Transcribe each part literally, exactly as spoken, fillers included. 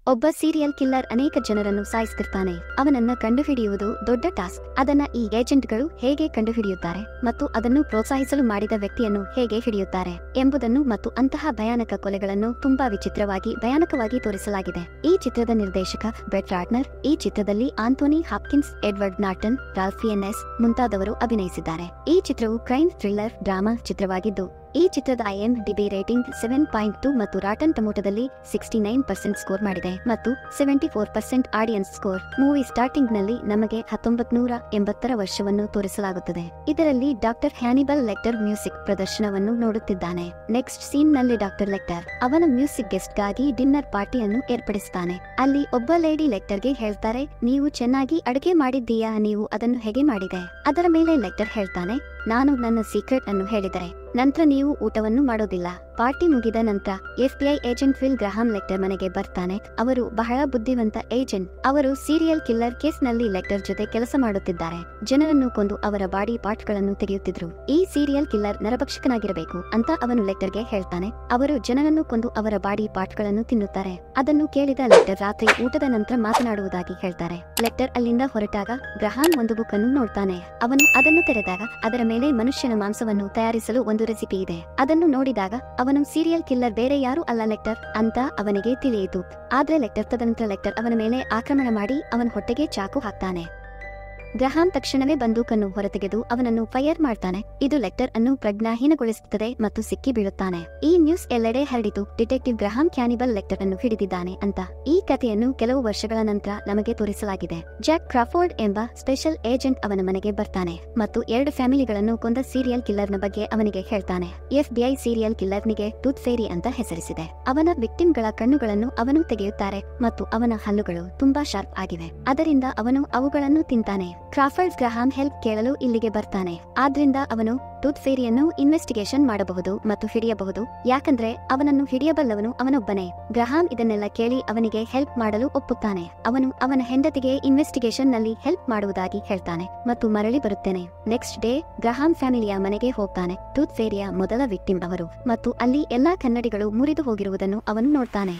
ಒಬ್ಬ serial killer ಅನೇಕ ಜನರನ್ನು ಸಾಯಿಸುತ್ತಿರ್ತಾನೆ. ಅವನನ್ನ ಕಂಡುಹಿಡಿಯುವುದು ದೊಡ್ಡ ಟಾಸ್ಕ್. ಅದನ್ನ ಈ ಏಜೆಂಟ್ಗಳು ಹೇಗೆ ಕಂಡುಹಿಡಿಯುತ್ತಾರೆ ಮತ್ತು ಅದನ್ನು ಪ್ರೋತ್ಸಾಹಿಸಲು ಮಾಡಿದ ವ್ಯಕ್ತಿಯನ್ನು ಹೇಗೆ ಹಿಡಿಯುತ್ತಾರೆ ಎಂಬುದನ್ನು ಮತ್ತು ಅಂತಹ ಭಯಾನಕ ಕೊಲೆಗಳನ್ನು ತುಂಬಾ ವಿಚಿತ್ರವಾಗಿ ಭಯಾನಕವಾಗಿ ತೋರಿಸಲಾಗಿದೆ. ಈ ಚಿತ್ರದ ನಿರ್ದೇಶಕ ಬ್ರೆಟ್ ರಾಟ್ನರ್. ಈ ಚಿತ್ರದಲ್ಲಿ Anthony Hopkins, Edward Norton, Ralph Fiennes ಮುಂತಾದವರು ಅಭಿನಯಿಸಿದ್ದಾರೆ. ಈ ಚಿತ್ರವು ಕ್ರೈಮ್ ಥ್ರಿಲ್ಲರ್ ಡ್ರಾಮಾ ಚಿತ್ರವಾಗಿದ್ದು ಈ ಚಿತ್ರದ IMDb rating seven point two ಮತ್ತು ರಾಟನ್ ಟೊಮೊಟೊದಲ್ಲಿ ಸಿಕ್ಸ್ಟಿ ನೈನ್ ಪರ್ಸೆಂಟ್ ಸ್ಕೋರ್ ಮಾಡಿದೆ ಮತ್ತು seventy four percent audience score. Movie starting ನಲ್ಲಿ ನಮಗೆ ಹತ್ತೊಂಬತ್ ನೂರ ಎಂಬತ್ತರ ವರ್ಷವನ್ನು ತೋರಿಸಲಾಗುತ್ತದೆ. ಇದರಲ್ಲಿ ಡಾಕ್ಟರ್ ಹ್ಯಾನಿಬಲ್ ಲೆಕ್ಟರ್ ಮ್ಯೂಸಿಕ್ ಪ್ರದರ್ಶನವನ್ನು ನೋಡುತ್ತಿದ್ದಾನೆ. ನೆಕ್ಸ್ಟ್ ಸೀನ್ ನಲ್ಲಿ ಡಾಕ್ಟರ್ ಲೆಕ್ಟರ್ ಅವನ ಮ್ಯೂಸಿಕ್ ಗೆಸ್ಟ್ ಗಾಗಿ ಡಿನ್ನರ್ ಪಾರ್ಟಿಯನ್ನು ಏರ್ಪಡಿಸುತ್ತಾನೆ. ಅಲ್ಲಿ ಒಬ್ಬ ಲೇಡಿ ಲೆಕ್ಟರ್ಗೆ ಹೇಳ್ತಾರೆ, ನೀವು ಚೆನ್ನಾಗಿ ಅಡುಗೆ ಮಾಡಿದ್ದೀಯಾ, ನೀವು ಅದನ್ನು ಹೇಗೆ ಮಾಡಿದೆ? ಅದರ ಮೇಲೆ ಲೆಕ್ಟರ್ ಹೇಳ್ತಾನೆ, ನಾನು ನನ್ನ ಸೀಕ್ರೆಟ್ ಅನ್ನು ಹೇಳಿದರೆ ನಂತರ ನೀವು ಊಟವನ್ನು ಮಾಡೋದಿಲ್ಲ. ಪಾರ್ಟಿ ಮುಗಿದ ನಂತರ FBI agent Will Graham Lecter ಮನೆಗೆ ಬರ್ತಾನೆ. ಅವರು ಬಹಳ ಬುದ್ಧಿವಂತ ಏಜೆಂಟ್. ಅವರು ಸೀರಿಯಲ್ ಕಿಲ್ಲರ್ ಕೇಸ್ ನಲ್ಲಿ ಲೆಕ್ಟರ್ ಜೊತೆ ಕೆಲಸ ಮಾಡುತ್ತಿದ್ದಾರೆ. ಜನರನ್ನು ಕೊಂದು ಅವರ ಬಾಡಿ ಪಾರ್ಟ್ ಗಳನ್ನು ತೆಗೆಯುತ್ತಿದ್ರು. ಈ ಸೀರಿಯಲ್ ಕಿಲ್ಲರ್ ನರಭಕ್ಷಕನಾಗಿರಬೇಕು ಅಂತ ಅವನು ಲೆಕ್ಟರ್ಗೆ ಹೇಳ್ತಾನೆ. ಅವರು ಜನರನ್ನು ಕೊಂದು ಅವರ ಬಾಡಿ ಪಾರ್ಟ್ ಗಳನ್ನು ತಿನ್ನುತ್ತಾರೆ. ಅದನ್ನು ಕೇಳಿದ ಲೆಕ್ಟರ್ ರಾತ್ರಿ ಊಟದ ನಂತರ ಮಾತನಾಡುವುದಾಗಿ ಹೇಳ್ತಾರೆ. ಲೆಕ್ಟರ್ ಅಲ್ಲಿಂದ ಹೊರಟಾಗ ಗ್ರಹಾಂ ಒಂದು ಬುಕ್ ಅನ್ನು ನೋಡ್ತಾನೆ. ಅವನು ಅದನ್ನು ತೆರೆದಾಗ ಅದರ ಮೇಲೆ ಮನುಷ್ಯನ ಮಾಂಸವನ್ನು ತಯಾರಿಸಲು ಒಂದು ರೆಸಿಪಿ ಇದೆ. ಅದನ್ನು ನೋಡಿದಾಗ ಅವನು ಸೀರಿಯಲ್ ಕಿಲ್ಲರ್ ಬೇರೆ ಯಾರು ಅಲ್ಲ ಲೆಕ್ಟರ್ ಅಂತ ಅವನಿಗೆ ತಿಳಿಯಿತು. ಆದ್ರೆ ಲೆಕ್ಟರ್ ತದನಂತರ ಲೆಕ್ಟರ್ ಅವನ ಮೇಲೆ ಆಕ್ರಮಣ ಮಾಡಿ ಅವನ ಹೊಟ್ಟೆಗೆ ಚಾಕು ಹಾಕ್ತಾನೆ. ಗ್ರಹಾಂ ತಕ್ಷಣವೇ ಬಂದೂಕನ್ನು ಹೊರತೆಗೆದು ಅವನನ್ನು ಫೈರ್ ಮಾಡ್ತಾನೆ. ಇದು ಲೆಕ್ಟರ್ ಅನ್ನು ಪ್ರಜ್ಞಾಹೀನಗೊಳಿಸುತ್ತದೆ ಮತ್ತು ಸಿಕ್ಕಿ ಬೀಳುತ್ತಾನೆ. ಈ ನ್ಯೂಸ್ ಎಲ್ಲೆಡೆ ಹರಡಿತು. ಡಿಟೆಕ್ಟಿವ್ ಗ್ರಹಾಂ ಕ್ಯಾನಿಬಲ್ ಲೆಕ್ಟರ್ ಅನ್ನು ಹಿಡಿದಿದ್ದಾನೆ ಅಂತ. ಈ ಕಥೆಯನ್ನು ಕೆಲವು ವರ್ಷಗಳ ನಂತರ ನಮಗೆ ತೋರಿಸಲಾಗಿದೆ. ಜಾಕ್ ಕ್ರಾಫೋರ್ಡ್ ಎಂಬ ಸ್ಪೆಷಲ್ ಏಜೆಂಟ್ ಅವನ ಮನೆಗೆ ಬರ್ತಾನೆ ಮತ್ತು ಎರಡು ಫ್ಯಾಮಿಲಿಗಳನ್ನು ಕೊಂದ ಸೀರಿಯಲ್ ಕಿಲ್ಲರ್ನ ಬಗ್ಗೆ ಅವನಿಗೆ ಹೇಳ್ತಾನೆ. ಎಫ್ಬಿಐ ಸೀರಿಯಲ್ ಕಿಲ್ಲರ್ನಿಗೆ ಟೂತ್ ಫೇರಿ ಅಂತ ಹೆಸರಿಸಿದೆ. ಅವನ ವಿಕ್ಟಿಮ್ಗಳ ಕಣ್ಣುಗಳನ್ನು ಅವನು ತೆಗೆಯುತ್ತಾರೆ ಮತ್ತು ಅವನ ಹಲ್ಲುಗಳು ತುಂಬಾ ಶಾರ್ಪ್ ಆಗಿವೆ. ಅದರಿಂದ ಅವನು ಅವುಗಳನ್ನು ತಿಂತಾನೆ. ಕ್ರಾಫರ್ಡ್ ಗ್ರಹಾಂ ಹೆಲ್ಪ್ ಕೇಳಲು ಇಲ್ಲಿಗೆ ಬರ್ತಾನೆ. ಆದ್ರಿಂದ ಅವನು ಟೂತ್ ಫೇರಿಯನ್ನು ಇನ್ವೆಸ್ಟಿಗೇಷನ್ ಮಾಡಬಹುದು ಮತ್ತು ಹಿಡಿಯಬಹುದು, ಯಾಕಂದ್ರೆ ಅವನನ್ನು ಹಿಡಿಯಬಲ್ಲವನು ಅವನೊಬ್ಬನೇ. ಗ್ರಹಾಂ ಇದನ್ನೆಲ್ಲ ಕೇಳಿ ಅವನಿಗೆ ಹೆಲ್ಪ್ ಮಾಡಲು ಒಪ್ಪುತ್ತಾನೆ. ಅವನು ಅವನ ಹೆಂಡತಿಗೆ ಇನ್ವೆಸ್ಟಿಗೇಷನ್ ನಲ್ಲಿ ಹೆಲ್ಪ್ ಮಾಡುವುದಾಗಿ ಹೇಳ್ತಾನೆ ಮತ್ತು ಮರಳಿ ಬರುತ್ತೇನೆ. ನೆಕ್ಸ್ಟ್ ಡೇ ಗ್ರಹಾಂ ಫ್ಯಾಮಿಲಿಯ ಮನೆಗೆ ಹೋಗ್ತಾನೆ. ಟೂತ್ ಫೇರಿಯ ಮೊದಲ ವಿಕ್ಟಿಮ್ ಅವರು ಮತ್ತು ಅಲ್ಲಿ ಎಲ್ಲಾ ಕನ್ನಡಿಗಳು ಮುರಿದು ಹೋಗಿರುವುದನ್ನು ಅವನು ನೋಡ್ತಾನೆ.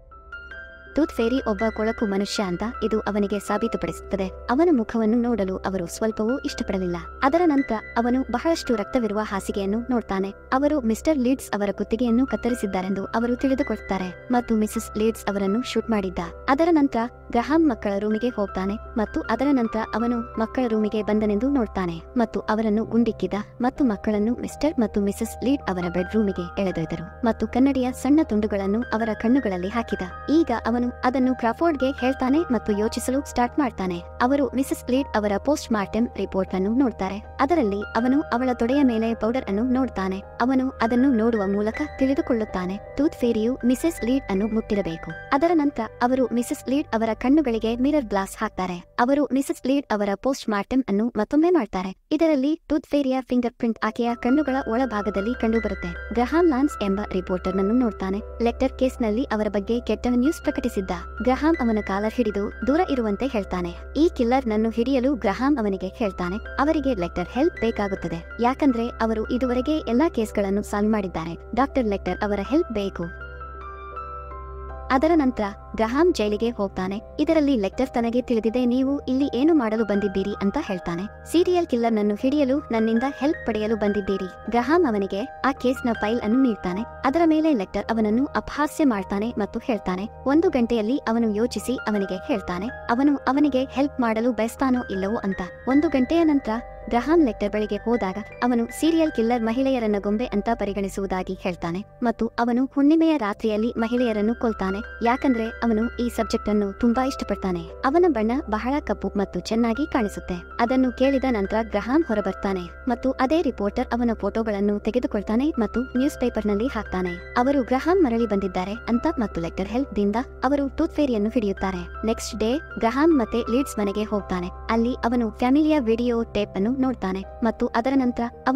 ಟೂತ್ ಫೇರಿ ಒಬ್ಬ ಕೊಳಕು ಮನುಷ್ಯ ಅಂತ ಇದು ಅವನಿಗೆ ಸಾಬೀತುಪಡಿಸುತ್ತದೆ. ಅವನ ಮುಖವನ್ನು ನೋಡಲು ಅವರು ಸ್ವಲ್ಪವೂ ಇಷ್ಟಪಡಲಿಲ್ಲ. ಅದರ ನಂತರ ಅವನು ಬಹಳಷ್ಟು ರಕ್ತವಿರುವ ಹಾಸಿಗೆಯನ್ನು ನೋಡ್ತಾನೆ. ಅವರು ಮಿಸ್ಟರ್ ಲೀಡ್ಸ್ ಅವರ ಕುತ್ತಿಗೆಯನ್ನು ಕತ್ತರಿಸಿದ್ದಾರೆಂದು ಅವರು ತಿಳಿದುಕೊಳ್ತಾರೆ ಮತ್ತು ಮಿಸಸ್ ಲೀಡ್ಸ್ ಅವರನ್ನು ಶೂಟ್ ಮಾಡಿದ್ದ. ಅದರ ನಂತರ ಗ್ರಹಾಂ ಮಕ್ಕಳ ರೂಮಿಗೆ ಹೋಗ್ತಾನೆ ಮತ್ತು ಅದರ ನಂತರ ಅವನು ಮಕ್ಕಳ ರೂಮಿಗೆ ಬಂದನೆಂದು ನೋಡ್ತಾನೆ ಮತ್ತು ಅವರನ್ನು ಗುಂಡಿಕ್ಕಿದ ಮತ್ತು ಮಕ್ಕಳನ್ನು ಮಿಸ್ಟರ್ ಮತ್ತು ಮಿಸಸ್ ಲೀಡ್ ಅವರ ಬೆಡ್ ರೂಮಿಗೆ ಎಳೆದೊಯ್ದರು ಮತ್ತು ಕನ್ನಡಿಯ ಸಣ್ಣ ತುಂಡುಗಳನ್ನು ಅವರ ಕಣ್ಣುಗಳಲ್ಲಿ ಹಾಕಿದ. ಈಗ ಅವನು ಅದನ್ನು ಕ್ರಾಫೋರ್ಡ್ಗೆ ಹೇಳ್ತಾನೆ ಮತ್ತು ಯೋಚಿಸಲು ಸ್ಟಾರ್ಟ್ ಮಾಡ್ತಾನೆ. ಅವರು ಮಿಸಸ್ ಲೀಡ್ ಅವರ ಪೋಸ್ಟ್ ಮಾರ್ಟಮ್ ರಿಪೋರ್ಟ್ ಅನ್ನು ನೋಡ್ತಾರೆ. ಅದರಲ್ಲಿ ಅವನು ಅವಳ ತೊಡೆಯ ಮೇಲೆ ಪೌಡರ್ ಅನ್ನು ನೋಡ್ತಾನೆ. ಅವನು ಅದನ್ನು ನೋಡುವ ಮೂಲಕ ತಿಳಿದುಕೊಳ್ಳುತ್ತಾನೆ ಟೂತ್ ಫೇರಿಯು ಮಿಸಸ್ ಲೀಡ್ ಅನ್ನು ಮುಟ್ಟಿರಬೇಕು. ಅದರ ನಂತರ ಅವರು ಮಿಸಸ್ ಲೀಡ್ ಅವರ ಕಣ್ಣುಗಳಿಗೆ ಮಿರರ್ ಗ್ಲಾಸ್ ಹಾಕ್ತಾರೆ. ಅವರು ಮಿಸಸ್ ಲೀಡ್ ಅವರ ಪೋಸ್ಟ್ ಮಾರ್ಟಮ್ ಅನ್ನು ಮತ್ತೊಮ್ಮೆ ಮಾಡ್ತಾರೆ. ಇದರಲ್ಲಿ ಟೂತ್ ಫೇರಿಯ ಫಿಂಗರ್ ಪ್ರಿಂಟ್ ಆಕೆಯ ಕಣ್ಣುಗಳ ಒಳಭಾಗದಲ್ಲಿ ಕಂಡುಬರುತ್ತೆ. ಗ್ರಹಾಂ ಲಾನ್ಸ್ ಎಂಬ ರಿಪೋರ್ಟರ್ ನನ್ನು ನೋಡ್ತಾನೆ. ಲೆಕ್ಟರ್ ಕೇಸ್ ನಲ್ಲಿ ಅವರ ಬಗ್ಗೆ ಕೆಟ್ಟ ನ್ಯೂಸ್ ಪ್ರಕಟಿಸಿದ್ದ. ಗ್ರಹಾಂ ಅವನ ಕಾಲರ್ ಹಿಡಿದು ದೂರ ಇರುವಂತೆ ಹೇಳ್ತಾನೆ. ಈ ಕಿಲ್ಲರ್ ನನ್ನು ಹಿಡಿಯಲು ಗ್ರಹಾಂ ಅವನಿಗೆ ಹೇಳ್ತಾನೆ ಅವರಿಗೆ ಲೆಕ್ಟರ್ ಹೆಲ್ಪ್ ಬೇಕಾಗುತ್ತದೆ, ಯಾಕಂದ್ರೆ ಅವರು ಇದುವರೆಗೆ ಎಲ್ಲಾ ಕೇಸ್ಗಳನ್ನು ಸಾಲ್ವ್ ಮಾಡಿದ್ದಾರೆ. ಡಾಕ್ಟರ್ ಲೆಕ್ಟರ್ ಅವರ ಹೆಲ್ಪ್ ಬೇಕು. ಅದರ ನಂತರ ಗ್ರಹಾಂ ಜೈಲಿಗೆ ಹೋಗ್ತಾನೆ. ಇದರಲ್ಲಿ ಲೆಕ್ಟರ್ ತನಗೆ ತಿಳಿದಿದೆ ನೀವು ಇಲ್ಲಿ ಏನು ಮಾಡಲು ಬಂದಿದ್ದೀರಿ ಅಂತ ಹೇಳ್ತಾನೆ. ಸೀರಿಯಲ್ ಕಿಲ್ಲರ್ ನನ್ನು ಹಿಡಿಯಲು ನನ್ನಿಂದ ಹೆಲ್ಪ್ ಪಡೆಯಲು ಬಂದಿದ್ದೀರಿ. ಗ್ರಹಾಂ ಅವನಿಗೆ ಆ ಕೇಸ್ನ ಫೈಲ್ ಅನ್ನು ನೀಡ್ತಾನೆ. ಅದರ ಮೇಲೆ ಲೆಕ್ಟರ್ ಅವನನ್ನು ಅಪಹಾಸ್ಯ ಮಾಡ್ತಾನೆ ಮತ್ತು ಹೇಳ್ತಾನೆ. ಒಂದು ಗಂಟೆಯಲ್ಲಿ ಅವನು ಯೋಚಿಸಿ ಅವನಿಗೆ ಹೇಳ್ತಾನೆ ಅವನು ಅವನಿಗೆ ಹೆಲ್ಪ್ ಮಾಡಲು ಬಯಸ್ತಾನೋ ಇಲ್ಲವೋ ಅಂತ. ಒಂದು ಗಂಟೆಯ ನಂತರ ಗ್ರಹಾಂ ಲೆಕ್ಟರ್ ಬಳಿಗೆ ಹೋದಾಗ ಅವನು ಸೀರಿಯಲ್ ಕಿಲ್ಲರ್ ಮಹಿಳೆಯರನ್ನ ಗೊಂಬೆ ಅಂತ ಪರಿಗಣಿಸುವುದಾಗಿ ಹೇಳ್ತಾನೆ ಮತ್ತು ಅವನು ಹುಣ್ಣಿಮೆಯ ರಾತ್ರಿಯಲ್ಲಿ ಮಹಿಳೆಯರನ್ನು ಕೊಲ್ತಾನೆ, ಯಾಕಂದ್ರೆ ಅವನು ಈ ಸಬ್ಜೆಕ್ಟ್ ಅನ್ನು ತುಂಬಾ ಇಷ್ಟಪಡ್ತಾನೆ. ಅವನ ಬಣ್ಣ ಬಹಳ ಕಪ್ಪು ಮತ್ತು ಚೆನ್ನಾಗಿ ಕಾಣಿಸುತ್ತೆ. ಅದನ್ನು ಕೇಳಿದ ನಂತರ ಗ್ರಹಾಂ ಹೊರಬರ್ತಾನೆ ಮತ್ತು ಅದೇ ರಿಪೋರ್ಟರ್ ಅವನ ಫೋಟೋಗಳನ್ನು ತೆಗೆದುಕೊಳ್ತಾನೆ ಮತ್ತು ನ್ಯೂಸ್ ಪೇಪರ್ ನಲ್ಲಿ ಹಾಕ್ತಾನೆ. ಅವರು ಗ್ರಹಾಂ ಮರಳಿ ಬಂದಿದ್ದಾರೆ ಅಂತ ಮತ್ತು ಲೆಕ್ಟರ್ ಹೆಲ್ಪ್ ದಿಂದ ಅವರು ಟೂತ್ ಫೇರಿಯನ್ನು ಹಿಡಿಯುತ್ತಾರೆ. ನೆಕ್ಸ್ಟ್ ಡೇ ಗ್ರಹಾಂ ಮತ್ತೆ ಲೀಡ್ಸ್ ಮನೆಗೆ ಹೋಗ್ತಾನೆ. ಅಲ್ಲಿ ಅವನು ಫ್ಯಾಮಿಲಿಯ ವಿಡಿಯೋ ಟೇಪ್ ಅನ್ನು ನೋಡ್ತಾನೆ ಮತ್ತು ಅದರ ನಂತರ ಅವನು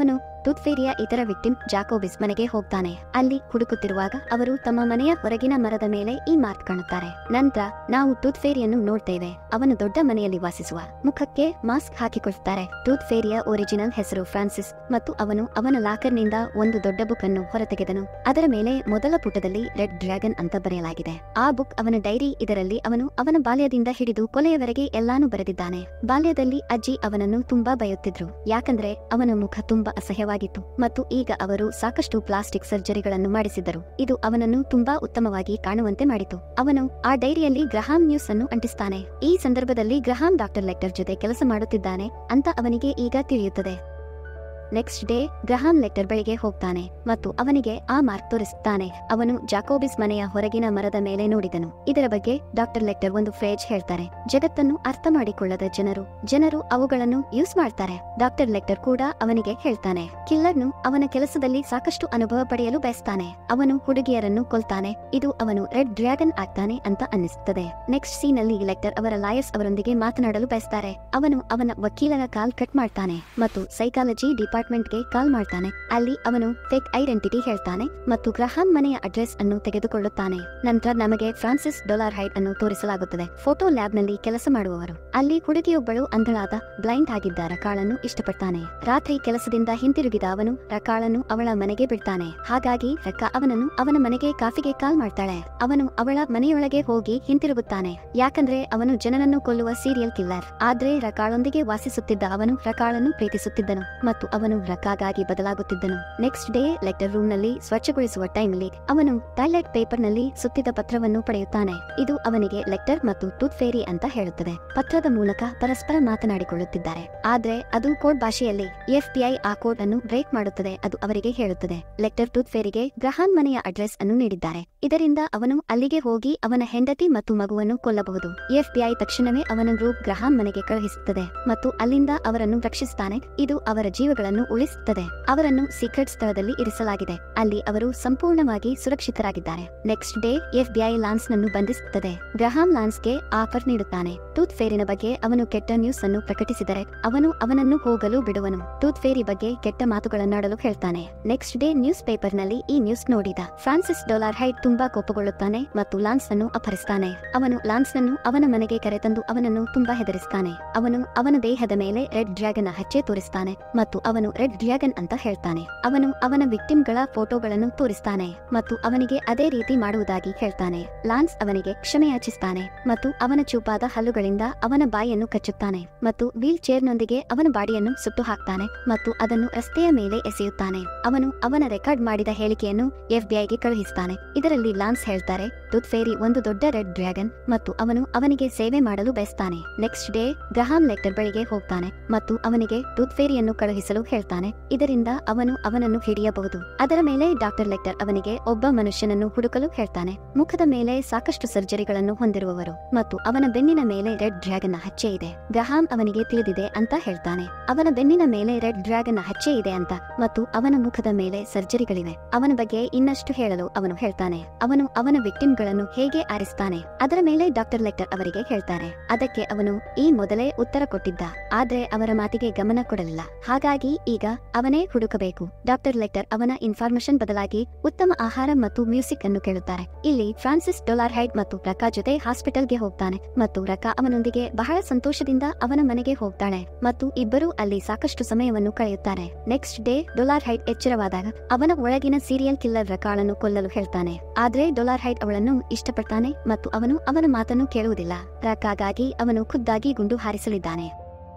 ಟೂತ್ ಫೇರಿಯ ಇತರ ವಿಕ್ಟಿಮ್ ಜಾಕೋಬಿಸ್ ಮನೆಗೆ ಹೋಗ್ತಾನೆ. ಅಲ್ಲಿ ಹುಡುಕುತ್ತಿರುವಾಗ ಅವರು ತಮ್ಮ ಮನೆಯ ಹೊರಗಿನ ಮರದ ಮೇಲೆ ಈ ಮಾರ್ಕ್ ಕಾಣುತ್ತಾರೆ. ನಂತರ ನಾವು ಟೂತ್ ಫೇರಿಯನ್ನು ನೋಡ್ತೇವೆ. ಅವನು ದೊಡ್ಡ ಮನೆಯಲ್ಲಿ ವಾಸಿಸುವ, ಮುಖಕ್ಕೆ ಮಾಸ್ಕ್ ಹಾಕಿಕೊಳ್ತಾರೆ. ಟೂತ್ ಫೇರಿಯ ಒರಿಜಿನಲ್ ಹೆಸರು ಫ್ರಾನ್ಸಿಸ್ ಮತ್ತು ಅವನು ಅವನ ಲಾಕರ್ನಿಂದ ಒಂದು ದೊಡ್ಡ ಬುಕ್ ಅನ್ನು ಹೊರತೆಗೆದನು. ಅದರ ಮೇಲೆ ಮೊದಲ ಪುಟದಲ್ಲಿ ರೆಡ್ ಡ್ರ್ಯಾಗನ್ ಅಂತ ಬರೆಯಲಾಗಿದೆ. ಆ ಬುಕ್ ಅವನ ಡೈರಿ. ಇದರಲ್ಲಿ ಅವನು ಅವನ ಬಾಲ್ಯದಿಂದ ಹಿಡಿದು ಕೊನೆಯವರೆಗೆ ಎಲ್ಲಾನು ಬರೆದಿದ್ದಾನೆ. ಬಾಲ್ಯದಲ್ಲಿ ಅಜ್ಜಿ ಅವನನ್ನು ತುಂಬಾ ಬೈಯುತ್ತಿದ್ರು, ಯಾಕಂದ್ರೆ ಅವನ ಮುಖ ತುಂಬಾ ಅಸಹ್ಯವಾಗಿತ್ತು ಮತ್ತು ಈಗ ಅವರು ಸಾಕಷ್ಟು ಪ್ಲಾಸ್ಟಿಕ್ ಸರ್ಜರಿಗಳನ್ನು ಮಾಡಿಸಿದ್ದರು. ಇದು ಅವನನ್ನು ತುಂಬಾ ಉತ್ತಮವಾಗಿ ಕಾಣುವಂತೆ ಮಾಡಿತು. ಅವನು ಆ ಡೈರಿಯಲ್ಲಿ ಗ್ರಹಾಂ ನ್ಯೂಸ್ ಅನ್ನು ಅಂಟಿಸ್ತಾನೆ. ಈ ಸಂದರ್ಭದಲ್ಲಿ ಗ್ರಹಾಂ ಡಾಕ್ಟರ್ ಲೆಕ್ಟರ್ ಜೊತೆ ಕೆಲಸ ಮಾಡುತ್ತಿದ್ದಾನೆ ಅಂತ ಅವನಿಗೆ ಈಗ ತಿಳಿಯುತ್ತದೆ. ನೆಕ್ಸ್ಟ್ ಡೇ ಗ್ರಹಾಂ ಲೆಕ್ಟರ್ ಬಳಿಗೆ ಹೋಗ್ತಾನೆ ಮತ್ತು ಅವನಿಗೆ ಆ ಮಾರ್ಕ್ ತೋರಿಸುತ್ತಾನೆ. ಅವನು ಜಾಕೋಬಿಸ್ ಮನೆಯ ಹೊರಗಿನ ಮರದ ಮೇಲೆ ನೋಡಿದನು. ಇದರ ಬಗ್ಗೆ ಡಾಕ್ಟರ್ ಲೆಕ್ಟರ್ ಒಂದು ಫ್ರೇಜ್ ಹೇಳ್ತಾರೆ, ಜಗತ್ತನ್ನು ಅರ್ಥ ಮಾಡಿಕೊಳ್ಳದ ಜನರು ಜನರು ಅವುಗಳನ್ನು ಯೂಸ್ ಮಾಡ್ತಾರೆ. ಡಾಕ್ಟರ್ ಲೆಕ್ಟರ್ ಕೂಡ ಅವನಿಗೆ ಹೇಳ್ತಾನೆ, ಕಿಲ್ಲರ್ನು ಅವನ ಕೆಲಸದಲ್ಲಿ ಸಾಕಷ್ಟು ಅನುಭವ ಪಡೆಯಲು ಬಯಸ್ತಾನೆ. ಅವನು ಹುಡುಗಿಯರನ್ನು ಕೊಲ್ತಾನೆ. ಇದು ಅವನು ರೆಡ್ ಡ್ರ್ಯಾಗನ್ ಆಗ್ತಾನೆ ಅಂತ ಅನ್ನಿಸುತ್ತದೆ. ನೆಕ್ಸ್ಟ್ ಸೀನ್ ಅಲ್ಲಿ ಲೆಕ್ಟರ್ ಅವರ ಲಾಯರ್ಸ್ ಅವರೊಂದಿಗೆ ಮಾತನಾಡಲು ಬಯಸ್ತಾರೆ. ಅವನು ಅವನ ವಕೀಲರ ಕಾಲ್ ಕಟ್ ಮಾಡ್ತಾನೆ ಮತ್ತು ಸೈಕಾಲಜಿ ಡಿಪಾರ್ಟ್ಮೆಂಟ್ಗೆ ಕಾಲ್ ಮಾಡ್ತಾನೆ. ಅಲ್ಲಿ ಅವನು ಫೇಕ್ ಐಡೆಂಟಿಟಿ ಹೇಳ್ತಾನೆ ಮತ್ತು ಗ್ರಹಾಂ ಮನೆಯ ಅಡ್ರೆಸ್ ಅನ್ನು ತೆಗೆದುಕೊಳ್ಳುತ್ತಾನೆ. ನಂತರ ನಮಗೆ ಫ್ರಾನ್ಸಿಸ್ ಡೊಲಾರ್ ಹೈಟ್ ಅನ್ನು ತೋರಿಸಲಾಗುತ್ತದೆ. ಫೋಟೋ ಲ್ಯಾಬ್ ನಲ್ಲಿ ಕೆಲಸ ಮಾಡುವವರು. ಅಲ್ಲಿ ಹುಡುಗಿಯೊಬ್ಬಳು ಅಂಧಳಾದ ಬ್ಲೈಂಡ್ ಆಗಿದ್ದ ರಕಾಳನ್ನು ಇಷ್ಟಪಡ್ತಾನೆ. ರಾತ್ರಿ ಕೆಲಸದಿಂದ ಹಿಂತಿರುಗಿದ ಅವನು ರಕಾಳನ್ನು ಅವಳ ಮನೆಗೆ ಬಿಡ್ತಾನೆ. ಹಾಗಾಗಿ ರಕ್ಕಾ ಅವನನ್ನು ಅವನ ಮನೆಗೆ ಕಾಫಿಗೆ ಕಾಲ್ ಮಾಡ್ತಾಳೆ. ಅವನು ಅವಳ ಮನೆಯೊಳಗೆ ಹೋಗಿ ಹಿಂತಿರುಗುತ್ತಾನೆ, ಯಾಕಂದ್ರೆ ಅವನು ಜನರನ್ನು ಕೊಲ್ಲುವ ಸೀರಿಯಲ್ ಕಿಲ್ಲರ್. ಆದ್ರೆ ರಕಾಳೊಂದಿಗೆ ವಾಸಿಸುತ್ತಿದ್ದ ಅವನು ರಕಾಳನ್ನು ಪ್ರೀತಿಸುತ್ತಿದ್ದನು ಮತ್ತು ಅವನು ರಕ್ಕಾಗಾಗಿ ಬದಲಾಗುತ್ತಿದ್ದನು. ನೆಕ್ಸ್ಟ್ ಡೇ ಲೆಕ್ಟರ್ ರೂಮ್ ನಲ್ಲಿ ಸ್ವಚ್ಛಗೊಳಿಸುವ ಟೈಮ್ ಅಲ್ಲಿ ಅವನು ಟಾಯ್ಲೆಟ್ ಪೇಪರ್ ನಲ್ಲಿ ಸುತ್ತಿದ ಪತ್ರವನ್ನು ಪಡೆಯುತ್ತಾನೆ. ಇದು ಅವನಿಗೆ ಲೆಕ್ಟರ್ ಮತ್ತು ಟೂತ್ ಫೇರಿ ಅಂತ ಹೇಳುತ್ತದೆ. ಪತ್ರದ ಮೂಲಕ ಪರಸ್ಪರ ಮಾತನಾಡಿಕೊಳ್ಳುತ್ತಿದ್ದಾರೆ. ಆದ್ರೆ ಅದು ಕೋಡ್ ಭಾಷೆಯಲ್ಲಿ. ಎಫ್ ಬಿ ಐ ಆ ಕೋಡ್ ಅನ್ನು ಬ್ರೇಕ್ ಮಾಡುತ್ತದೆ. ಅದು ಅವರಿಗೆ ಹೇಳುತ್ತದೆ, ಲೆಕ್ಟರ್ ಟೂತ್ ಫೇರಿಗೆ ಗ್ರಹಾಂ ಮನೆಯ ಅಡ್ರೆಸ್ ಅನ್ನು ನೀಡಿದ್ದಾರೆ. ಇದರಿಂದ ಅವನು ಅಲ್ಲಿಗೆ ಹೋಗಿ ಅವನ ಹೆಂಡತಿ ಮತ್ತು ಮಗುವನ್ನು ಕೊಲ್ಲಬಹುದು. ಎಫ್ ಬಿ ಐ ತಕ್ಷಣವೇ ಅವನ ಗ್ರೂಪ್ ಗ್ರಹಾಂ ಮನೆಗೆ ಕಳುಹಿಸುತ್ತದೆ ಮತ್ತು ಅಲ್ಲಿಂದ ಅವರನ್ನು ರಕ್ಷಿಸುತ್ತಾನೆ. ಇದು ಅವರ ಜೀವಗಳನ್ನು ಉಳಿಸುತ್ತದೆ. ಅವರನ್ನು ಸೀಕ್ರೆಟ್ ಸ್ಥಳದಲ್ಲಿ ಇರಿಸಲಾಗಿದೆ. ಅಲ್ಲಿ ಅವರು ಸಂಪೂರ್ಣವಾಗಿ ಸುರಕ್ಷಿತರಾಗಿದ್ದಾರೆ. Next day F B I Lance ನನ್ನು ಬಂಧಿಸುತ್ತದೆ. ಗ್ರಹಾಂ ಲಾನ್ಸ್ಗೆ ಆಫರ್ ನೀಡುತ್ತಾನೆ. ಟೂತ್ ಫೇರಿನ ಬಗ್ಗೆ ಅವನು ಕೆಟ್ಟ ನ್ಯೂಸ್ ಅನ್ನು ಪ್ರಕಟಿಸಿದರೆ ಅವನು ಅವನನ್ನು ಹೋಗಲು ಬಿಡುವನು. ಟೂತ್ ಫೇರಿ ಬಗ್ಗೆ ಕೆಟ್ಟ ಮಾತುಗಳನ್ನಾಡಲು ಹೇಳ್ತಾನೆ. ನೆಕ್ಸ್ಟ್ ಡೇ ನ್ಯೂಸ್ ಪೇಪರ್ ನಲ್ಲಿ ಈ ನ್ಯೂಸ್ ನೋಡಿದ ಫ್ರಾನ್ಸಿಸ್ ಡೊಲಾರ್ ಹೈಟ್ ತುಂಬಾ ಕೋಪಗೊಳ್ಳುತ್ತಾನೆ ಮತ್ತು ಲಾನ್ಸ್ ಅನ್ನು ಅಪಹರಿಸ್ತಾನೆ. ಅವನು ಲಾನ್ಸ್ ನನ್ನು ಅವನ ಮನೆಗೆ ಕರೆತಂದು ಅವನನ್ನು ತುಂಬಾ ಹೆದರಿಸ್ತಾನೆ. ಅವನು ಅವನ ದೇಹದ ಮೇಲೆ ರೆಡ್ ಡ್ರ್ಯಾಗನ್ ಹಚ್ಚೆ ತೋರಿಸ್ತಾನೆ ಮತ್ತು ಅವನು ರೆಡ್ ಡ್ರ್ಯಾಗನ್ ಅಂತ ಹೇಳ್ತಾನೆ. ಅವನು ಅವನ ವಿಕ್ಟಿಮ್ಗಳ ಫೋಟೋಗಳನ್ನು ತೋರಿಸ್ತಾನೆ ಮತ್ತು ಅವನಿಗೆ ಅದೇ ರೀತಿ ಮಾಡುವುದಾಗಿ ಹೇಳ್ತಾನೆ. ಲಾನ್ಸ್ ಅವನಿಗೆ ಕ್ಷಮೆಯಾಚಿಸ್ತಾನೆ ಮತ್ತು ಅವನ ಚೂಪಾದ ಹಲ್ಲುಗಳಿಂದ ಅವನ ಬಾಯಿಯನ್ನು ಕಚ್ಚುತ್ತಾನೆ ಮತ್ತು ವೀಲ್ ಚೇರ್ನೊಂದಿಗೆ ಅವನ ಬಾಡಿಯನ್ನು ಸುಟ್ಟು ಹಾಕ್ತಾನೆ ಮತ್ತು ಅದನ್ನು ರಸ್ತೆಯ ಮೇಲೆ ಎಸೆಯುತ್ತಾನೆ. ಅವನು ಅವನ ರೆಕಾರ್ಡ್ ಮಾಡಿದ ಹೇಳಿಕೆಯನ್ನು ಎಫ್ ಬಿ ಐಗೆ ಕಳುಹಿಸುತ್ತಾನೆ. ಇದರಲ್ಲಿ ಲಾನ್ಸ್ ಹೇಳ್ತಾರೆ, ಟೂತ್ ಫೇರಿ ಒಂದು ದೊಡ್ಡ ರೆಡ್ ಡ್ರ್ಯಾಗನ್ ಮತ್ತು ಅವನು ಅವನಿಗೆ ಸೇವೆ ಮಾಡಲು ಬಯಸ್ತಾನೆ. ನೆಕ್ಸ್ಟ್ ಡೇ ಗ್ರಹಾಂ ಲೆಕ್ಟರ್ ಬಳಿಗೆ ಹೋಗ್ತಾನೆ ಮತ್ತು ಅವನಿಗೆ ಟೂತ್ ಫೇರಿಯನ್ನು ಕಳುಹಿಸಲು ಹೇಳ್ತಾನೆ. ಇದರಿಂದ ಅವನು ಅವನನ್ನು ಹಿಡಿಯಬಹುದು. ಅದರ ಮೇಲೆ ಡಾಕ್ಟರ್ ಲೆಕ್ಟರ್ ಅವನಿಗೆ ಒಬ್ಬ ಮನುಷ್ಯನನ್ನು ಹುಡುಕಲು ಹೇಳ್ತಾನೆ. ಮುಖದ ಮೇಲೆ ಸಾಕಷ್ಟು ಸರ್ಜರಿಗಳನ್ನು ಹೊಂದಿರುವವರು ಮತ್ತು ಅವನ ಬೆನ್ನಿನ ಮೇಲೆ ರೆಡ್ ಡ್ರ್ಯಾಗನ್ ಹಚ್ಚೆ ಇದೆ. ಗ್ರಹಾಂ ಅವನಿಗೆ ತಿಳಿದಿದೆ ಅಂತ ಹೇಳ್ತಾನೆ. ಅವನ ಬೆನ್ನಿನ ಮೇಲೆ ರೆಡ್ ಡ್ರ್ಯಾಗನ್ ಹಚ್ಚೆ ಇದೆ ಅಂತ ಮತ್ತು ಅವನ ಮುಖದ ಮೇಲೆ ಸರ್ಜರಿಗಳಿವೆ. ಅವನ ಬಗ್ಗೆ ಇನ್ನಷ್ಟು ಹೇಳಲು ಅವನು ಹೇಳ್ತಾನೆ. ಅವನು ಅವನ ವಿಕ್ಟಿಮ್ಗಳನ್ನು ಹೇಗೆ ಆರಿಸ್ತಾನೆ ಅದರ ಮೇಲೆ ಡಾಕ್ಟರ್ ಲೆಕ್ಟರ್ ಅವರಿಗೆ ಹೇಳ್ತಾರೆ. ಅದಕ್ಕೆ ಅವನು ಈ ಮೊದಲೇ ಉತ್ತರ ಕೊಟ್ಟಿದ್ದ, ಆದ್ರೆ ಅವರ ಮಾತಿಗೆ ಗಮನ ಕೊಡಲಿಲ್ಲ. ಹಾಗಾಗಿ ಈಗ ಅವನೇ ಹುಡುಕಬೇಕು. ಡಾಕ್ಟರ್ ಲೆಕ್ಟರ್ ಅವನ ಇನ್ಫಾರ್ಮೇಶನ್ ಬದಲಾಗಿ ಉತ್ತಮ ಆಹಾರ ಮತ್ತು ಮ್ಯೂಸಿಕ್ ಅನ್ನು ಕೇಳುತ್ತಾರೆ. ಇಲ್ಲಿ ಫ್ರಾನ್ಸಿಸ್ ಡೊಲಾರ್ ಹೈಟ್ ಮತ್ತು ರಕಾ ಜೊತೆ ಹಾಸ್ಪಿಟಲ್ಗೆ ಹೋಗ್ತಾನೆ ಮತ್ತು ರಕಾ ಅವನೊಂದಿಗೆ ಬಹಳ ಸಂತೋಷದಿಂದ ಅವನ ಮನೆಗೆ ಹೋಗ್ತಾಳೆ ಮತ್ತು ಇಬ್ಬರು ಅಲ್ಲಿ ಸಾಕಷ್ಟು ಸಮಯವನ್ನು ಕಳೆಯುತ್ತಾರೆ. ನೆಕ್ಸ್ಟ್ ಡೇ ಡೊಲಾರ್ ಹೈಟ್ ಎಚ್ಚರವಾದಾಗ ಅವನ ಒಳಗಿನ ಸೀರಿಯಲ್ ಕಿಲ್ಲರ್ ರಕಾಳನ್ನು ಕೊಲ್ಲಲು ಹೇಳ್ತಾನೆ. ಆದ್ರೆ ಡೊಲಾರ್ ಹೈಟ್ ಅವಳನ್ನು ಇಷ್ಟಪಡ್ತಾನೆ ಮತ್ತು ಅವನು ಅವನ ಮಾತನ್ನು ಕೇಳುವುದಿಲ್ಲ. ರಕಾಗಾಗಿ ಅವನು ಖುದ್ದಾಗಿ ಗುಂಡು ಹಾರಿಸಲಿದ್ದಾನೆ.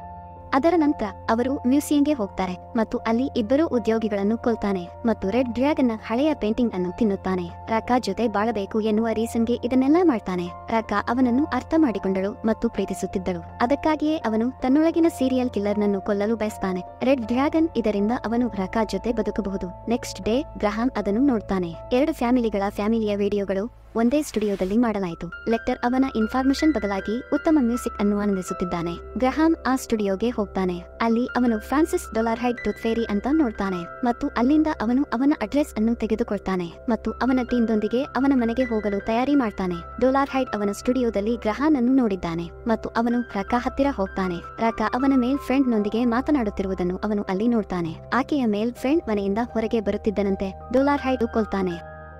ಅದರ ನಂತರ ಅವರು ಮ್ಯೂಸಿಯಂಗೆ ಹೋಗ್ತಾರೆ ಮತ್ತು ಅಲ್ಲಿ ಇಬ್ಬರು ಉದ್ಯೋಗಿಗಳನ್ನು ಕೊಲ್ತಾನೆ ಮತ್ತು ರೆಡ್ ಡ್ರ್ಯಾಗನ್ನ ಹಳೆಯ ಪೇಂಟಿಂಗ್ ಅನ್ನು ತಿನ್ನುತ್ತಾನೆ. ರಕಾ ಜೊತೆ ಬಾಳಬೇಕು ಎನ್ನುವ ರೀಸನ್ಗೆ ಇದನ್ನೆಲ್ಲ ಮಾಡ್ತಾನೆ. ರಕಾ ಅವನನ್ನು ಅರ್ಥ ಮಾಡಿಕೊಂಡಳು ಮತ್ತು ಪ್ರೀತಿಸುತ್ತಿದ್ದಳು. ಅದಕ್ಕಾಗಿಯೇ ಅವನು ತನ್ನೊಳಗಿನ ಸೀರಿಯಲ್ ಕಿಲ್ಲರ್ ನನ್ನು ಕೊಲ್ಲಲು ಬಯಸ್ತಾನೆ. ರೆಡ್ ಡ್ರ್ಯಾಗನ್ ಇದರಿಂದ ಅವನು ರಕಾ ಜೊತೆ ಬದುಕಬಹುದು. ನೆಕ್ಸ್ಟ್ ಡೇ ಗ್ರಹಾಂ ಅದನ್ನು ನೋಡ್ತಾನೆ. ಎರಡು ಫ್ಯಾಮಿಲಿಗಳ ಫ್ಯಾಮಿಲಿಯ ವಿಡಿಯೋಗಳು ಒಂದೇ ಸ್ಟುಡಿಯೋದಲ್ಲಿ ಮಾಡಲಾಯಿತು. ಲೆಕ್ಟರ್ ಅವನ ಇನ್ಫಾರ್ಮೇಶನ್ ಬದಲಾಗಿ ಉತ್ತಮ ಮ್ಯೂಸಿಕ್ ಅನ್ನು ಆನಂದಿಸುತ್ತಿದ್ದಾನೆ. ಗ್ರಹಾಂ ಆ ಸ್ಟುಡಿಯೋಗೆ ಹೋಗ್ತಾನೆ. ಅಲ್ಲಿ ಅವನು ಫ್ರಾನ್ಸಿಸ್ ಡೊಲಾರ್ಹೈಡ್ ಟೂತ್ ಫೇರಿ ಅಂತ ನೋಡ್ತಾನೆ ಮತ್ತು ಅಲ್ಲಿಂದ ಅವನು ಅವನ ಅಡ್ರೆಸ್ ಅನ್ನು ತೆಗೆದುಕೊಳ್ತಾನೆ ಮತ್ತು ಅವನ ಟೀಮ್ದೊಂದಿಗೆ ಅವನ ಮನೆಗೆ ಹೋಗಲು ತಯಾರಿ ಮಾಡ್ತಾನೆ. ಡೊಲಾರ್ಹೈಡ್ ಅವನ ಸ್ಟುಡಿಯೋದಲ್ಲಿ ಗ್ರಹಾನ್ ಅನ್ನು ನೋಡಿದ್ದಾನೆ ಮತ್ತು ಅವನು ರಕಾ ಹತ್ತಿರ ಹೋಗ್ತಾನೆ. ರಕಾ ಅವನ ಮೇಲ್ ಫ್ರೆಂಡ್ ನೊಂದಿಗೆ ಮಾತನಾಡುತ್ತಿರುವುದನ್ನು ಅವನು ಅಲ್ಲಿ ನೋಡ್ತಾನೆ. ಆಕೆಯ ಮೇಲ್ ಫ್ರೆಂಡ್ ಮನೆಯಿಂದ ಹೊರಗೆ ಬರುತ್ತಿದ್ದನಂತೆ ಡೊಲಾರ್ಹೈಡ್ ಕೊಲ್ತಾನೆ.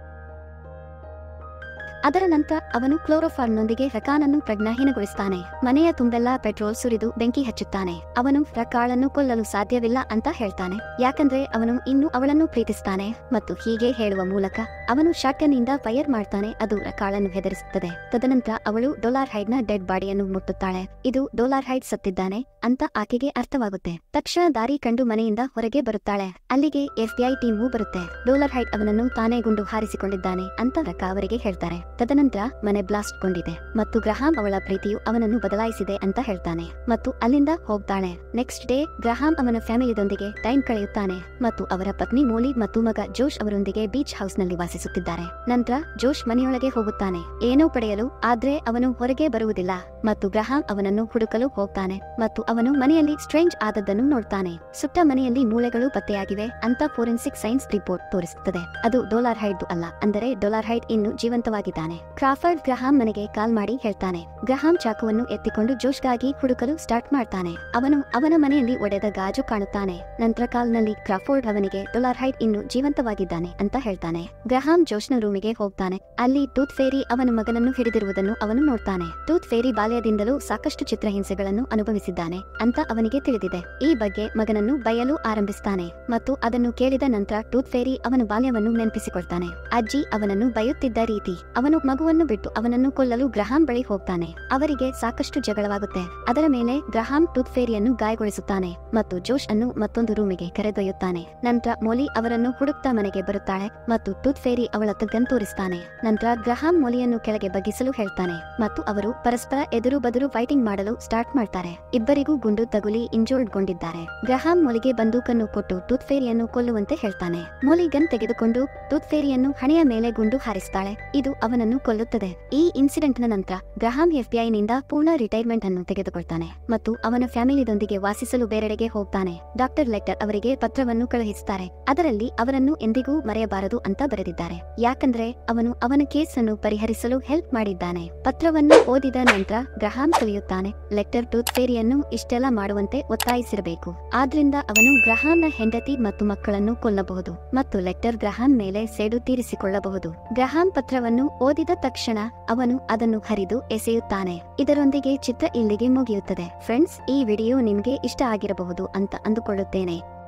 ಅದರ ನಂತರ ಅವನು ಕ್ಲೋರೋಫಾರ್ಮ್ನೊಂದಿಗೆ ರಕಾನನ್ನು ಪ್ರಜ್ಞಾಹೀನಗೊಳಿಸ್ತಾನೆ. ಮನೆಯ ತುಂಬೆಲ್ಲ ಪೆಟ್ರೋಲ್ ಸುರಿದು ಬೆಂಕಿ ಹಚ್ಚುತ್ತಾನೆ. ಅವನು ರಕಾಳನ್ನು ಕೊಲ್ಲಲು ಸಾಧ್ಯವಿಲ್ಲ ಅಂತ ಹೇಳ್ತಾನೆ, ಯಾಕಂದ್ರೆ ಅವನು ಇನ್ನೂ ಅವಳನ್ನು ಪ್ರೀತಿಸ್ತಾನೆ ಮತ್ತು ಹೀಗೆ ಹೇಳುವ ಮೂಲಕ ಅವನು ಶಾಟ್ಗನ್ ಇಂದ ಫೈರ್ ಮಾಡ್ತಾನೆ. ಅದು ರಕಾಳನ್ನು ಹೆದರಿಸುತ್ತದೆ. ತದನಂತರ ಅವಳು ಡೊಲಾರ್ಹೈಡ್ನ ಡೆಡ್ ಬಾಡಿಯನ್ನು ಮುಟ್ಟುತ್ತಾಳೆ. ಇದು ಡೊಲಾರ್ಹೈಡ್ ಸತ್ತಿದ್ದಾನೆ ಅಂತ ಆಕೆಗೆ ಅರ್ಥವಾಗುತ್ತೆ. ತಕ್ಷಣ ದಾರಿ ಕಂಡು ಮನೆಯಿಂದ ಹೊರಗೆ ಬರುತ್ತಾಳೆ. ಅಲ್ಲಿಗೆ ಎಫ್ಬಿಐ ಟೀಮು ಬರುತ್ತೆ. ಡೊಲಾರ್ಹೈಡ್ ಅವನನ್ನು ತಾನೇ ಗುಂಡು ಹಾರಿಸಿಕೊಂಡಿದ್ದಾನೆ ಅಂತ ರಕಾ ಅವರಿಗೆ ಹೇಳ್ತಾರೆ. ತದನಂತರ ಮನೆ ಬ್ಲಾಸ್ಟ್ ಗೊಂಡಿದೆ ಮತ್ತು ಗ್ರಹಾಂ ಅವಳ ಪ್ರೀತಿಯು ಅವನನ್ನು ಬದಲಾಯಿಸಿದೆ ಅಂತ ಹೇಳ್ತಾನೆ ಮತ್ತು ಅಲ್ಲಿಂದ ಹೋಗ್ತಾಳೆ. ನೆಕ್ಸ್ಟ್ ಡೇ ಗ್ರಹಾಂ ಅವನ ಫ್ಯಾಮಿಲಿದೊಂದಿಗೆ ಟೈಮ್ ಕಳೆಯುತ್ತಾನೆ ಮತ್ತು ಅವರ ಪತ್ನಿ ಮೋಲಿ ಮತ್ತು ಮಗ ಜೋಶ್ ಅವರೊಂದಿಗೆ ಬೀಚ್ ಹೌಸ್ ನಲ್ಲಿ ವಾಸಿಸುತ್ತಿದ್ದಾರೆ. ನಂತರ ಜೋಶ್ ಮನೆಯೊಳಗೆ ಹೋಗುತ್ತಾನೆ ಏನೋ ಪಡೆಯಲು, ಆದ್ರೆ ಅವನು ಹೊರಗೆ ಬರುವುದಿಲ್ಲ ಮತ್ತು ಗ್ರಹಾಂ ಅವನನ್ನು ಹುಡುಕಲು ಹೋಗ್ತಾನೆ ಮತ್ತು ಅವನು ಮನೆಯಲ್ಲಿ ಸ್ಟ್ರೇಂಜ್ ಆದದ್ದನ್ನು ನೋಡ್ತಾನೆ. ಸುಟ್ಟ ಮನೆಯಲ್ಲಿ ಮೂಳೆಗಳು ಪತ್ತೆಯಾಗಿವೆ ಅಂತ ಫೋರೆನ್ಸಿಕ್ ಸೈನ್ಸ್ ರಿಪೋರ್ಟ್ ತೋರಿಸುತ್ತದೆ. ಅದು ಡೊಲಾರ್ಹೈಡ್ ಅಲ್ಲ, ಅಂದರೆ ಡೊಲಾರ್ಹೈಡ್ ಇನ್ನು ಜೀವಂತವಾಗಿದ್ದಾನೆ. ಕ್ರಾಫರ್ಡ್ ಗ್ರಹಾಂ ಮನೆಗೆ ಕಾಲ್ ಮಾಡಿ ಹೇಳ್ತಾನೆ. ಗ್ರಹಾಂ ಚಾಕುವನ್ನು ಎತ್ತಿಕೊಂಡು ಜೋಶ್ಗಾಗಿ ಹುಡುಕಲು ಸ್ಟಾರ್ಟ್ ಮಾಡ್ತಾನೆ. ಅವನು ಅವನ ಮನೆಯಲ್ಲಿ ಒಡೆದ ಗಾಜು ಕಾಣುತ್ತಾನೆ. ನಂತರ ಕಾಲ್ನಲ್ಲಿ ಕ್ರಾಫೋರ್ಡ್ ಅವನಿಗೆ ಡೊಲಾರ್ಹೈಡ್ ಇನ್ನು ಜೀವಂತವಾಗಿದ್ದಾನೆ ಅಂತ ಹೇಳ್ತಾನೆ. ಗ್ರಹಾಂ ಜೋಶ್ನ ರೂಮಿಗೆ ಹೋಗ್ತಾನೆ. ಅಲ್ಲಿ ಟೂತ್ ಫೇರಿ ಅವನ ಮಗನನ್ನು ಹಿಡಿದಿರುವುದನ್ನು ಅವನು ನೋಡ್ತಾನೆ. ಟೂತ್ ಫೇರಿ ಬಾಲ್ಯದಿಂದಲೂ ಸಾಕಷ್ಟು ಚಿತ್ರಹಿಂಸೆಗಳನ್ನು ಅನುಭವಿಸಿದ್ದಾನೆ ಅಂತ ಅವನಿಗೆ ತಿಳಿದಿದೆ. ಈ ಬಗ್ಗೆ ಮಗನನ್ನು ಬಯಲು ಆರಂಭಿಸ್ತಾನೆ ಮತ್ತು ಅದನ್ನು ಕೇಳಿದ ನಂತರ ಟೂತ್ ಫೇರಿ ಅವನ ಬಾಲ್ಯವನ್ನು ನೆನಪಿಸಿಕೊಳ್ತಾನೆ. ಅಜ್ಜಿ ಅವನನ್ನು ಬೈಯುತ್ತಿದ್ದ ರೀತಿ. ಅವನು ಮಗುವನ್ನು ಬಿಟ್ಟು ಅವನನ್ನು ಕೊಲ್ಲಲು ಗ್ರಹಾಂ ಬಳಿ ಹೋಗ್ತಾನೆ. ಅವರಿಗೆ ಸಾಕಷ್ಟು ಜಗಳವಾಗುತ್ತೆ. ಅದರ ಮೇಲೆ ಗ್ರಹಾಂ ಟೂತ್ ಫೇರಿಯನ್ನು ಗಾಯಗೊಳಿಸುತ್ತಾನೆ ಮತ್ತು ಜೋಶ್ ಅನ್ನು ಮತ್ತೊಂದು ರೂಮಿಗೆ ಕರೆದೊಯ್ಯುತ್ತಾನೆ. ನಂತರ ಮೋಲಿ ಅವರನ್ನು ಹುಡುಕ್ತಾ ಮನೆಗೆ ಬರುತ್ತಾಳೆ ಮತ್ತು ಟೂತ್ ಫೇರಿ ಅವಳ ಗನ್ ತೋರಿಸ್ತಾನೆ. ನಂತರ ಗ್ರಹಾಂ ಮೋಲಿಯನ್ನು ಕೆಳಗೆ ಬಗ್ಗಿಸಲು ಹೇಳ್ತಾನೆ ಮತ್ತು ಅವರು ಪರಸ್ಪರ ಎದುರು ಬದುರು ಫೈಟಿಂಗ್ ಮಾಡಲು ಸ್ಟಾರ್ಟ್ ಮಾಡ್ತಾರೆ. ಇಬ್ಬರಿಗೂ ಗುಂಡು ತಗುಲಿ ಇಂಜೋರ್ಡ್ ಗೊಂಡಿದ್ದಾರೆ. ಗ್ರಹಾಂ ಮೋಲಿಗೆ ಬಂದೂಕನ್ನು ಕೊಟ್ಟು ಟೂತ್ ಫೇರಿಯನ್ನು ಕೊಲ್ಲುವಂತೆ ಹೇಳ್ತಾನೆ. ಮೋಲಿ ಗನ್ ತೆಗೆದುಕೊಂಡು ಟೂತ್ ಫೇರಿಯನ್ನು ಹಣೆಯ ಮೇಲೆ ಗುಂಡು ಹಾರಿಸ್ತಾಳೆ. ಇದು ಅವನನ್ನು ಕೊಲ್ಲುತ್ತದೆ. ಈ ಇನ್ಸಿಡೆಂಟ್ ನ ನಂತರ ಗ್ರಹಾಂ ಎಫ್ಬಿಐ ನಿಂದ ಪೂರ್ಣ ರಿಟೈರ್ಮೆಂಟ್ ಅನ್ನು ತೆಗೆದುಕೊಳ್ತಾನೆ ಮತ್ತು ಅವನ ಫ್ಯಾಮಿಲಿದೊಂದಿಗೆ ವಾಸಿಸಲು ಬೇರೆಡೆಗೆ ಹೋಗ್ತಾನೆ. ಡಾಕ್ಟರ್ ಲೆಕ್ಟರ್ ಅವರಿಗೆ ಪತ್ರವನ್ನು ಕಳುಹಿಸುತ್ತಾರೆ. ಅದರಲ್ಲಿ ಅವರನ್ನು ಎಂದಿಗೂ ಮರೆಯಬಾರದು ಅಂತ ಬರೆದಿದ್ದಾರೆ, ಯಾಕಂದ್ರೆ ಅವನು ಅವನ ಕೇಸ್ ಅನ್ನು ಪರಿಹರಿಸಲು ಹೆಲ್ಪ್ ಮಾಡಿದ್ದಾನೆ. ಪತ್ರವನ್ನು ಓದಿದ ನಂತರ ಗ್ರಹಾಂ ತಿಳಿಯುತ್ತಾನೆ, ಲೆಕ್ಟರ್ ಟೂತ್ ಫೇರಿಯನ್ನು ಇಷ್ಟೆಲ್ಲ ಮಾಡುವಂತೆ ಒತ್ತಾಯಿಸಿರಬೇಕು. ಆದ್ರಿಂದ ಅವನು ಗ್ರಹಾಂನ ಹೆಂಡತಿ ಮತ್ತು ಮಕ್ಕಳನ್ನು ಕೊಲ್ಲಬಹುದು ಮತ್ತು ಲೆಕ್ಟರ್ ಗ್ರಹಾಂ ಮೇಲೆ ಸೇಡು ತೀರಿಸಿಕೊಳ್ಳಬಹುದು. ಗ್ರಹಾಂ ಪತ್ರವನ್ನು ಓದಿದ ತಕ್ಷಣ ಅವನು ಅದನ್ನು ಹರಿದು ಎಸೆಯುತ್ತಾನೆ. ಇದರೊಂದಿಗೆ ಚಿತ್ರ ಇಲ್ಲಿಗೆ ಮುಗಿಯುತ್ತದೆ. ಫ್ರೆಂಡ್ಸ್, ಈ ವಿಡಿಯೋ ನಿಮ್ಗೆ ಇಷ್ಟ ಆಗಿರಬಹುದು ಅಂತ ಅಂದುಕೊಳ್ಳುತ್ತೇನೆ.